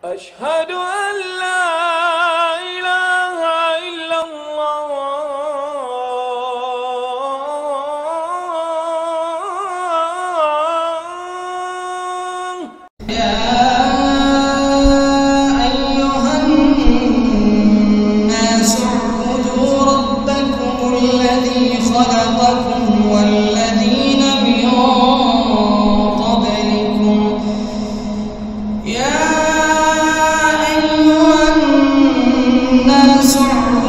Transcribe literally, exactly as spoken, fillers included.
أشهد أن لا إله إلا الله. يا أيها الناس اعبدوا ربكم الذي خلقكم والذين من قبلكم يا أيها الناس